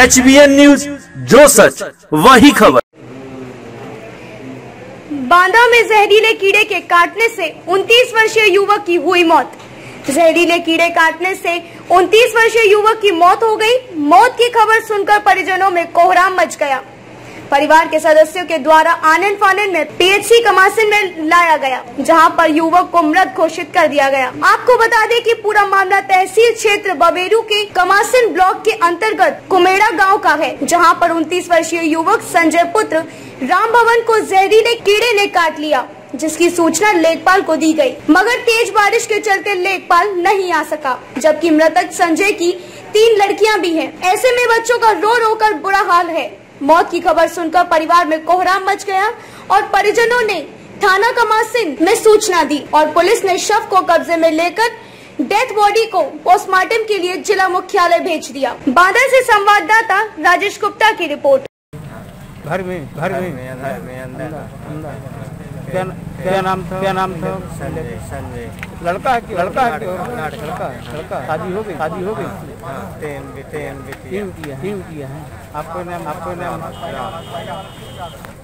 HBN news, जो सच वही खबर। बांदा में जहरीले कीड़े के काटने से 29 वर्षीय युवक की हुई मौत। जहरीले कीड़े काटने से 29 वर्षीय युवक की मौत हो गई। मौत की खबर सुनकर परिजनों में कोहराम मच गया। परिवार के सदस्यों के द्वारा आनन फानन में PHC कमासिन में लाया गया, जहां पर युवक को मृत घोषित कर दिया गया। आपको बता दें कि पूरा मामला तहसील क्षेत्र बबेरू के कमासिन ब्लॉक के अंतर्गत कुमेड़ा गांव का है, जहां पर 29 वर्षीय युवक संजय पुत्र राम भवन को जहरीले कीड़े ने काट लिया, जिसकी सूचना लेखपाल को दी गई, मगर तेज बारिश के चलते लेखपाल नहीं आ सका। जबकि मृतक संजय की 3 लड़कियां भी हैं। ऐसे में बच्चों का रो रो कर बुरा हाल है। मौत की खबर सुनकर परिवार में कोहराम मच गया और परिजनों ने थाना कमासिन में सूचना दी और पुलिस ने शव को कब्जे में लेकर डेथ बॉडी को पोस्टमार्टम के लिए जिला मुख्यालय भेज दिया। बांदा से संवाददाता राजेश गुप्ता की रिपोर्ट। घर में क्या नाम था? संजय। लड़का शादी हो गई। तीन किया है। आपको नाम